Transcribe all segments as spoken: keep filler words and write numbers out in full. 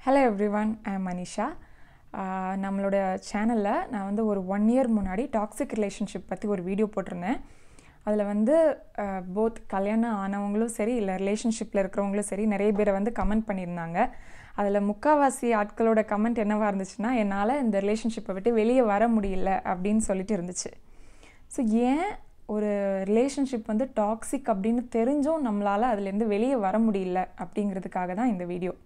Hello everyone, I am Manisha. நம்மளோட சேனல்ல நான் வந்து ஒரு one year முன்னாடி டாக்ஸிக் ரிலேஷன்ஷிப் பத்தி ஒரு வீடியோ போட்டுருந்தேன். அதுல வந்து both கல்யாணம் ஆனவங்களும் சரி இல்ல ரிலேஷன்ஷிப்ல இருக்கிறவங்களும் சரி நிறைய பேர் வந்து கமெண்ட் பண்ணிருந்தாங்க. அதுல முக்காவாசி ஆட்களோட கமெண்ட் என்னவா இருந்துச்சுன்னா என்னால இந்த ரிலேஷன்ஷிப்பை விட்டு வெளியே வர முடியல அப்படினு சொல்லிட்டு இருந்துச்சு. சோ ஏன் ஒரு ரிலேஷன்ஷிப் வந்து டாக்ஸிக் அப்படினு தெரிஞ்சும் நம்மளால அதில இருந்து வெளியே வர முடியல அப்படிங்கிறதுக்காக தான் இந்த வீடியோ.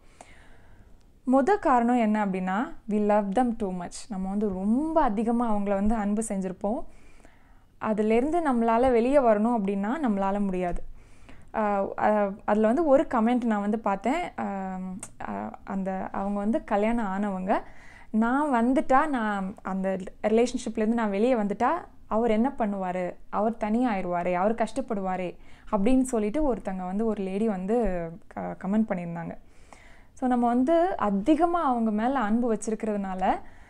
முத காரணம் என்ன அப்படினா we love them too much. நம்ம வந்து ரொம்ப அதிகமா அவங்கள வந்து அன்பு செஞ்சிருப்போம். அதில இருந்து நம்மளால வெளியே வரணும் அப்படினா நம்மளால முடியாது. அதுல வந்து ஒரு கமெண்ட் நான் வந்து பார்த்தேன். அந்த அவங்க வந்து கல்யாணம் ஆனவங்க நான் வந்துட்டா நான் அந்த ரிலேஷன்ஷிப்ல இருந்து நான் வெளியே வந்துட்டா அவர் என்ன பண்ணுவாரு? அவர் தனியா ஆயிருவாரே, அவர் கஷ்டப்படுவாரே அப்படினு சொல்லிட்டு ஒருத்தங்க வந்து ஒரு லேடி வந்து கமெண்ட் பண்ணிருந்தாங்க. சோ நம்ம வந்து அதிகமா அவங்க மேல அன்பு வச்சிருக்கிறதுனால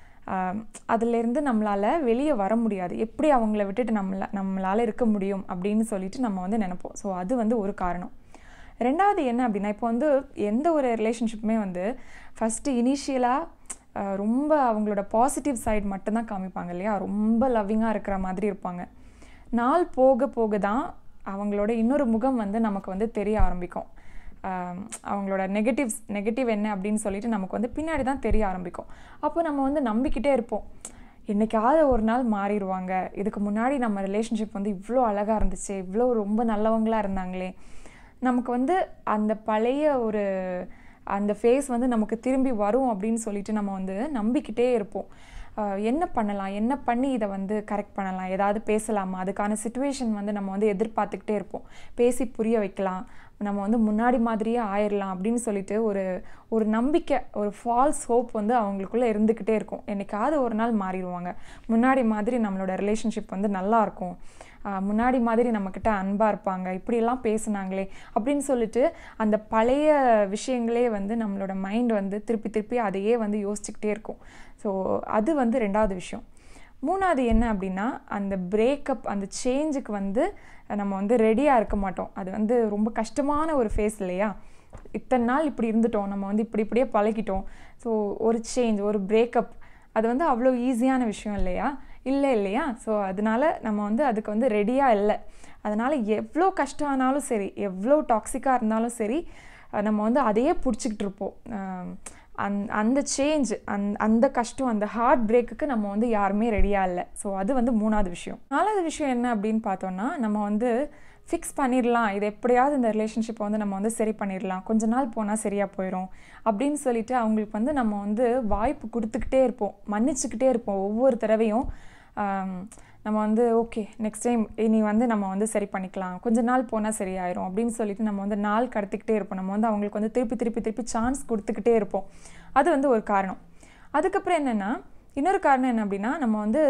அதில இருந்து நம்மளால வெளியே வர முடியாது. எப்படி அவங்கள விட்டுட்டு நம்மள நம்மளால இருக்க முடியும் அப்படினு சொல்லிட்டு நம்ம வந்து நினைப்போம். சோ அது வந்து ஒரு காரணம். இரண்டாவது என்ன அப்படினா இப்போ வந்து எந்த ஒரு ரிலேஷன்ஷிப்புமே வந்து ஃபர்ஸ்ட் இனிஷியலா ரொம்ப அவங்களோட பாசிட்டிவ் சைடு மட்டும் தான் காமிப்பாங்க இல்லையா? ரொம்ப லவ்விங்கா இருக்கிற மாதிரி இருப்பாங்க. நாள் போக போக தான் அவங்களோட இன்னொரு முகம் வந்து நமக்கு வந்து தெரிய ஆரம்பிக்கும். அவங்களோட நெகட்டிவ்ஸ் நெகட்டிவ் என்ன அப்படினு சொல்லிட்டு நமக்கு வந்து பின்னாடி தான் தெரிய ஆரம்பிக்கும். அப்போ நம்ம வந்து நம்பிக்கிட்டே இருப்போம். என்னைக்காவது ஒரு நாள் மாறிடுவாங்க. இதுக்கு முன்னாடி நம்ம ரிலேஷன்ஷிப் வந்து இவ்ளோ அழகா இருந்துச்சு. இவ்ளோ ரொம்ப நல்லவங்களா இருந்தாங்களே. நமக்கு வந்து அந்த பழைய ஒரு அந்த ஃபேஸ் வந்து நமக்கு திரும்பி வரும் அப்படினு சொல்லிட்டு நம்ம வந்து நம்பிக்கிட்டே இருப்போம். என்ன பண்ணலாம்? என்ன பண்ணி இத வந்து கரெக்ட் பண்ணலாம்? ஏதாவது பேசலாமா? அதுக்கான சிச்சுவேஷன் வந்து நம்ம வந்து எதிர்பார்த்துக்கிட்டே இருப்போம். பேசி புரிய வைக்கலாம். நம்ம வந்து முன்னாடி மாதிரியே ஆயிரலாம் அப்படினு சொல்லிட்டு ஒரு ஒரு நம்பிக்கை, ஒரு ஃபால்ஸ் ஹோப் வந்து அவங்களுக்குள்ள இருந்துக்கிட்டே இருக்கும். என்னைக்காவது ஒரு நாள் மாறிடுவாங்க. முன்னாடி மாதிரி நம்மளோட ரிலேஷன்ஷிப் வந்து நல்லா இருக்கும். முன்னாடி மாதிரி நம்மக்கிட்ட அன்பா இருப்பாங்க. இப்படி எல்லாம் பேசுனாங்களே அப்படினு சொல்லிட்டு அந்த பழைய விஷயங்களே வந்து நம்மளோட மைண்ட் வந்து திருப்பி திருப்பி அதையே வந்து யோசிச்சுக்கிட்டே இருக்கும். சோ அது வந்து இரண்டாவது விஷயம். மூணாவது என்ன அப்படினா அந்த பிரேக்கப் அந்த சேஞ்சுக்கு வந்து நம்ம வந்து ரெடியா இருக்க மாட்டோம். அது வந்து ரொம்ப கஷ்டமான ஒரு ஃபேஸ் இல்லையா? இத்தனை நாள் இப்படி இருந்துட்டோம். நம்ம வந்து இப்படி இப்படியே பழகிட்டோம். சோ ஒரு சேஞ்ச், ஒரு பிரேக்கப் அது வந்து அவ்வளோ ஈஸியான விஷயம் இல்லையா? இல்ல இல்லையா? சோ அதனால நம்ம வந்து அதுக்கு வந்து ரெடியா இல்ல. அதனால எவ்ளோ கஷ்டம் ஆனாலும் சரி, எவ்ளோ டாக்ஸிக்கா இருந்தாலும் சரி, நம்ம வந்து அதையே புடிச்சிட்டு இருப்போம். அந்த சேஞ்ச் அந்த கஷ்டம் அந்த ஹார்ட் பிரேக்குக்கு நம்ம வந்து யாருமே ரெடியா இல்ல. சோ அது வந்து மூணாவது விஷயம். நாலாவது விஷயம் என்ன அப்படினு பார்த்தோம்னா நம்ம வந்து ஃபிக்ஸ் பண்ணிரலாம். இது எப்படியாவது இந்த ரிலேஷன்ஷிப் வந்து நம்ம வந்து சரி பண்ணிரலாம். கொஞ்ச நாள் போனா சரியா போயிடும் அப்படினு சொல்லிட்டு அவங்களுக்கு வந்து நம்ம வந்து வாய்ப்பு கொடுத்துக்கிட்டே இருப்போம். மன்னிச்சுக்கிட்டே இருப்போம் ஒவ்வொரு தடவையும். நம்ம வந்து ஓகே நெக்ஸ்ட் டைம் இனி வந்து நம்ம வந்து சரி பண்ணிக்கலாம். கொஞ்ச நாள் போனா சரியாயிரும் அப்படினு சொல்லிட்டு நம்ம வந்து நாள் கடத்திக்கிட்டே இருப்போம். நம்ம வந்து அவங்களுக்கு வந்து திருப்பி திருப்பி திருப்பி சான்ஸ் கொடுத்துக்கிட்டே இருப்போம். அது வந்து ஒரு காரணம். அதுக்கப்புறம் என்னன்னா இன்னொரு காரணம் என்ன அப்படினா நம்ம வந்து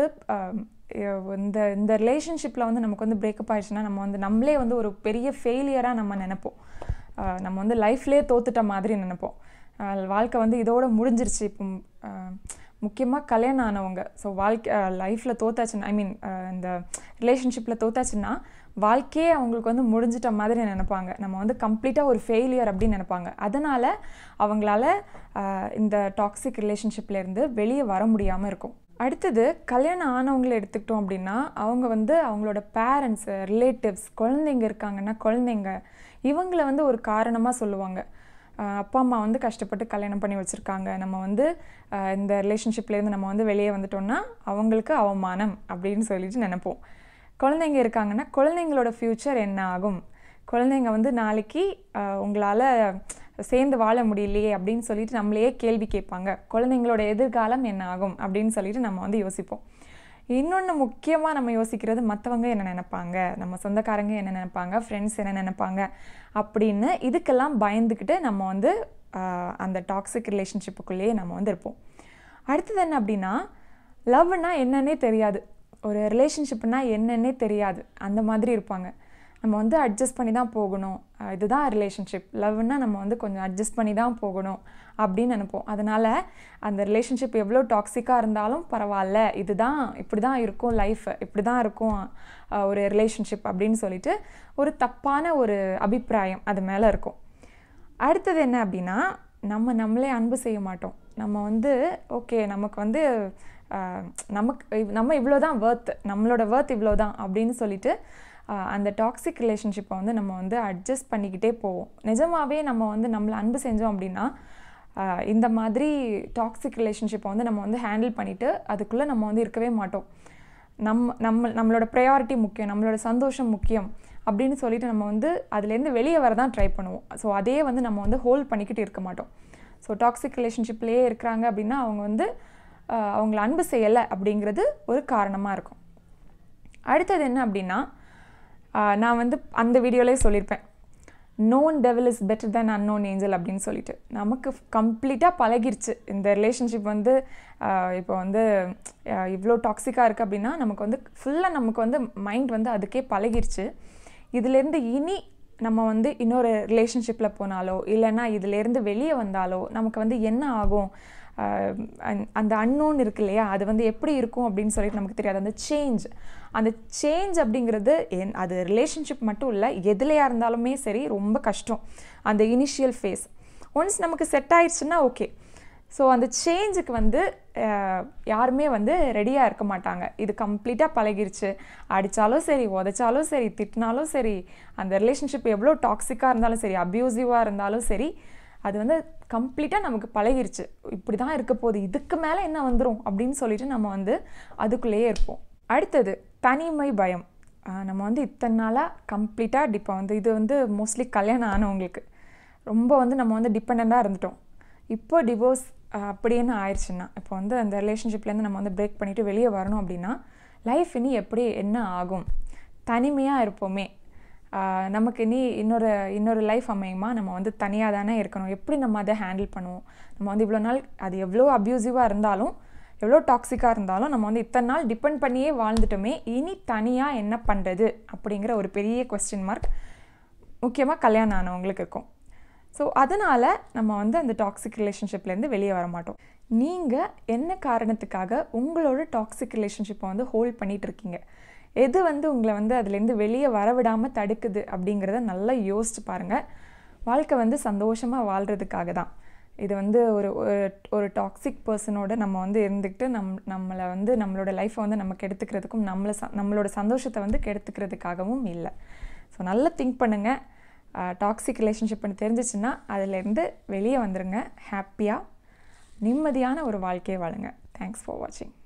இந்த இந்த ரிலேஷன்ஷிப்ல வந்து நமக்கு வந்து பிரேக்கப் ஆயிடுச்சுனா நம்ம வந்து நம்மளே வந்து ஒரு பெரிய ஃபெயிலியரா நம்ம நினைப்போம். நம்ம வந்து லைஃப்லயே தோத்துட்ட மாதிரி நினைப்போம். வாழ்க்கை வந்து இதோட முடிஞ்சிருச்சு. இப்போ முக்கியமா கல்யாணம் ஆனவங்க ஸோ வாழ்க்கை லைஃப்ல தோத்தாச்சுன்னா ஐ மீன் இந்த ரிலேஷன்ஷிப்ல தோத்தாச்சுன்னா வாழ்க்கையே அவங்களுக்கு வந்து முடிஞ்சிட்ட மாதிரி நினைப்பாங்க. நம்ம வந்து கம்ப்ளீட்டா ஒரு ஃபெயிலியர் அப்படின்னு நினைப்பாங்க. அதனால அவங்களால இந்த டாக்ஸிக் ரிலேஷன்ஷிப்ல இருந்து வெளியே வர முடியாம இருக்கும். அடுத்தது கல்யாணம் ஆனவங்களை எடுத்துக்கிட்டோம் அப்படின்னா அவங்க வந்து அவங்களோட பேரண்ட்ஸ், ரிலேட்டிவ்ஸ், குழந்தைங்க இருக்காங்கன்னா குழந்தைங்க இவங்களை வந்து ஒரு காரணமா சொல்லுவாங்க. அப்பா அம்மா வந்து கஷ்டப்பட்டு கல்யாணம் பண்ணி வச்சுருக்காங்க. நம்ம வந்து இந்த ரிலேஷன்ஷிப்லேருந்து நம்ம வந்து வெளியே வந்துட்டோம்னா அவங்களுக்கு அவமானம் அப்படின்னு சொல்லிட்டு நினைப்போம். குழந்தைங்க இருக்காங்கன்னா குழந்தைங்களோட ஃப்யூச்சர் என்ன ஆகும்? குழந்தைங்க வந்து நாளைக்கு உங்களால் சேர்ந்து வாழ முடியலையே அப்படின்னு சொல்லிட்டு நம்மளையே கேள்வி கேட்பாங்க. குழந்தைங்களோட எதிர்காலம் என்ன ஆகும் அப்படின்னு சொல்லிட்டு நம்ம வந்து யோசிப்போம். இன்னொன்று முக்கியமாக நம்ம யோசிக்கிறது மற்றவங்க என்ன நினைப்பாங்க, நம்ம சொந்தக்காரங்க என்ன நினைப்பாங்க, ஃப்ரெண்ட்ஸ் என்ன நினைப்பாங்க அப்படின்னு இதுக்கெல்லாம் பயந்துக்கிட்டு நம்ம வந்து அந்த டாக்ஸிக் ரிலேஷன்ஷிப்புக்குள்ளேயே நம்ம வந்து இருப்போம். அடுத்தது என்ன அப்படின்னா லவ்னா என்னன்னே தெரியாது. ஒரு ரிலேஷன்ஷிப்னா என்னன்னே தெரியாது. அந்த மாதிரி இருப்பாங்க. நம்ம வந்து அட்ஜஸ்ட் பண்ணி தான் போகணும். இதுதான் ரிலேஷன்ஷிப். லவ்னா நம்ம வந்து கொஞ்சம் அட்ஜஸ்ட் பண்ணி தான் போகணும் அப்படின்னு நினைப்போம். அதனால அந்த ரிலேஷன்ஷிப் எவ்வளோ டாக்ஸிக்காக இருந்தாலும் பரவாயில்ல, இதுதான் இப்படி தான் இருக்கும் லைஃப், இப்படி தான் இருக்கும் ஒரு ரிலேஷன்ஷிப் அப்படின்னு சொல்லிட்டு ஒரு தப்பான ஒரு அபிப்பிராயம் அது மேலே இருக்கும். அடுத்தது என்ன அப்படின்னா நம்ம நம்மளே அன்பு செய்ய மாட்டோம். நம்ம வந்து ஓகே நமக்கு வந்து நமக்கு நம்ம இவ்வளோ தான் வர்த், நம்மளோட வர்த் இவ்வளோ தான் அப்படின்னு சொல்லிட்டு அந்த டாக்ஸிக் ரிலேஷன்ஷிப்பை வந்து நம்ம வந்து அட்ஜஸ்ட் பண்ணிக்கிட்டே போவோம். நிஜமாகவே நம்ம வந்து நம்மளை அன்பு செஞ்சோம் அப்படின்னா இந்த மாதிரி டாக்ஸிக் ரிலேஷன்ஷிப்பை வந்து நம்ம வந்து ஹேண்டில் பண்ணிவிட்டு அதுக்குள்ளே நம்ம வந்து இருக்கவே மாட்டோம். நம்ம நம்ம நம்மளோட ப்ரையாரிட்டி முக்கியம், நம்மளோட சந்தோஷம் முக்கியம் அப்படின்னு சொல்லிட்டு நம்ம வந்து அதுலேருந்து வெளியே வர தான் ட்ரை பண்ணுவோம். ஸோ அதே வந்து நம்ம வந்து ஹோல்ட் பண்ணிக்கிட்டு இருக்க மாட்டோம். ஸோ டாக்ஸிக் ரிலேஷன்ஷிப்லேயே இருக்கிறாங்க அப்படின்னா அவங்க வந்து அவங்கள அன்பு செய்யலை அப்படிங்கிறது ஒரு காரணமாக இருக்கும். அடுத்தது என்ன அப்படின்னா, நான் வந்து அந்த வீடியோலேயே சொல்லியிருப்பேன், known devil is better than unknown angel அப்படின்னு சொல்லிட்டு. நமக்கு கம்ப்ளீட்டாக பழகிருச்சு இந்த ரிலேஷன்ஷிப் வந்து இப்போ வந்து இவ்வளோ டாக்ஸிக்காக இருக்குது அப்படின்னா நமக்கு வந்து ஃபுல்லாக நமக்கு வந்து மைண்ட் வந்து அதுக்கே பழகிருச்சு. இதுலேருந்து இனி நம்ம வந்து இன்னொரு ரிலேஷன்ஷிப்பில் போனாலோ இல்லைன்னா இதுலேருந்து வெளியே வந்தாலோ நமக்கு வந்து என்ன ஆகும், அந்த அன்னோன் இருக்கு இல்லையா, அது வந்து எப்படி இருக்கும் அப்படின்னு சொல்லிட்டு நமக்கு தெரியாது. அந்த சேஞ்ச் அந்த சேஞ்ச் அப்படிங்கிறது என் அது ரிலேஷன்ஷிப் மட்டும் இல்லை, எதுலையா இருந்தாலுமே சரி ரொம்ப கஷ்டம் அந்த இனிஷியல் ஃபேஸ். ஒன்ஸ் நமக்கு செட் ஆயிடுச்சுன்னா ஓகே. ஸோ அந்த சேஞ்சுக்கு வந்து யாருமே வந்து ரெடியாக இருக்க மாட்டாங்க. இது கம்ப்ளீட்டாக பழகிருச்சு, அடித்தாலும் சரி, உதைச்சாலும் சரி, திட்டினாலும் சரி, அந்த ரிலேஷன்ஷிப் எவ்வளோ டாக்ஸிக்காக இருந்தாலும் சரி, அப்யூசிவாக இருந்தாலும் சரி, அது வந்து கம்ப்ளீட்டாக நமக்கு பழகிருச்சு. இப்படி தான் இருக்க போகுது, இதுக்கு மேலே என்ன வந்துடும் அப்படின்னு சொல்லிட்டு நம்ம வந்து அதுக்குள்ளேயே இருப்போம். அடுத்தது தனிமை பயம். நம்ம வந்து இத்தனை நாளாக கம்ப்ளீட்டாக இப்போ வந்து இது வந்து மோஸ்ட்லி கல்யாணம் ஆனவங்களுக்கு ரொம்ப வந்து நம்ம வந்து டிபெண்ட்டாக இருந்துட்டோம். இப்போ டிவோர்ஸ் அப்படின்னு ஆயிடுச்சுன்னா, இப்போ வந்து அந்த ரிலேஷன்ஷிப்லேருந்து நம்ம வந்து பிரேக் பண்ணிவிட்டு வெளியே வரணும் அப்படின்னா லைஃப் இனி எப்படி என்ன ஆகும், தனிமையாக இருப்போமே, நமக்கு இனி இன்னொரு இன்னொரு லைஃப் அமையுமா, நம்ம வந்து தனியாக தானே இருக்கணும், எப்படி நம்ம அதை ஹேண்டில் பண்ணுவோம், நம்ம வந்து இவ்வளோ நாள் அது எவ்வளோ அப்யூசிவாக இருந்தாலும் எவ்வளோ டாக்ஸிக்காக இருந்தாலும் நம்ம வந்து இத்தனை நாள் டிபெண்ட் பண்ணியே வாழ்ந்துட்டோமே, இனி தனியாக என்ன பண்ணுறது அப்படிங்கிற ஒரு பெரிய கொஸ்டின் மார்க் முக்கியமாக கல்யாணம் ஆனவங்களுக்கு இருக்கும். ஸோ அதனால் நம்ம வந்து அந்த டாக்ஸிக் ரிலேஷன்ஷிப்லேருந்து வெளியே வர மாட்டோம். நீங்கள் என்ன காரணத்துக்காக உங்களோட டாக்ஸிக் ரிலேஷன்ஷிப்பை வந்து ஹோல்ட் பண்ணிகிட்டு இருக்கீங்க, எது வந்து உங்களை வந்து அதுலேருந்து வெளியே வரவிடாமல் தடுக்குது அப்படிங்கிறத நல்லா யோசிச்சு பாருங்கள். வாழ்க்கை வந்து சந்தோஷமாக வாழ்கிறதுக்காக தான். இது வந்து ஒரு ஒரு டாக்ஸிக் பர்சனோட நம்ம வந்து இருந்துக்கிட்டு நம் நம்மளை வந்து நம்மளோட லைஃப்பை வந்து நம்ம கெடுத்துக்கிறதுக்கும் நம்மளை ச நம்மளோட சந்தோஷத்தை வந்து கெடுத்துக்கிறதுக்காகவும் இல்லை. ஸோ நல்லா திங்க் பண்ணுங்கள். டாக்ஸிக் ரிலேஷன்ஷிப்னு தெரிஞ்சிச்சுன்னா அதிலேருந்து வெளியே வந்துடுங்க. ஹாப்பியாக நிம்மதியான ஒரு வாழ்க்கையை வாழுங்க. தேங்க்ஸ் ஃபார் வாட்சிங்.